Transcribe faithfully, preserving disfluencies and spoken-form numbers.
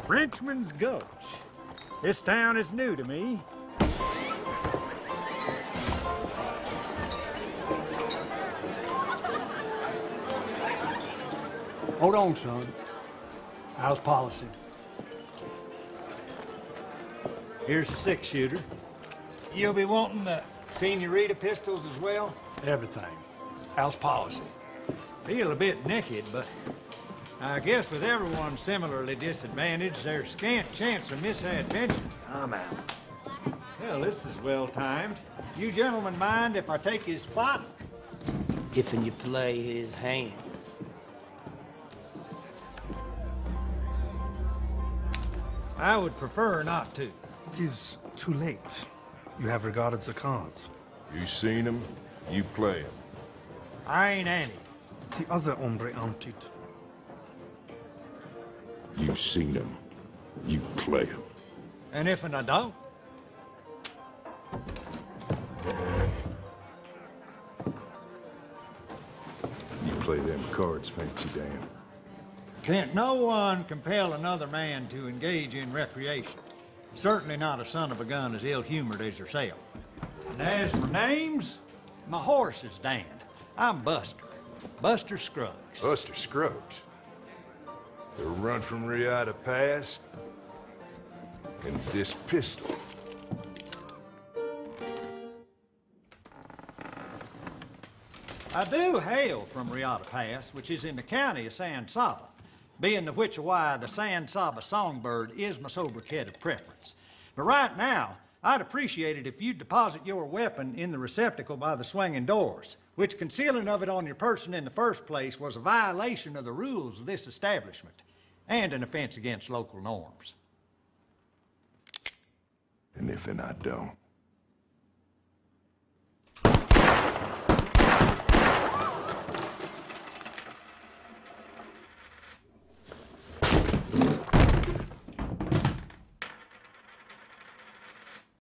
Frenchman's Gulch. This town is new to me. Hold on, son. How's policy? Here's a six-shooter. You'll be wanting the Senorita pistols as well? Everything. How's policy? Feel a bit naked, but I guess with everyone similarly disadvantaged, there's scant chance of misadventure. I'm out. Well, this is well timed. You gentlemen mind if I take his spot? If and you play his hand. I would prefer not to. It is too late. You have regarded the cards. You seen him, you play him. I ain't Annie. The other hombre emptied. You seen him, you play him. And if and I don't? You play them cards, Fancy Dan. Can't no one compel another man to engage in recreation. Certainly not a son of a gun as ill-humored as yourself. And as for names, my horse is Dan. I'm Buster. Buster Scruggs. Buster Scruggs. The run from Riata Pass. And this pistol. I do hail from Riata Pass, which is in the county of San Saba, being the which why the San Saba songbird is my sobriquet of preference. But right now, I'd appreciate it if you'd deposit your weapon in the receptacle by the swinging doors, which concealing of it on your person in the first place was a violation of the rules of this establishment and an offense against local norms. And if and I don't.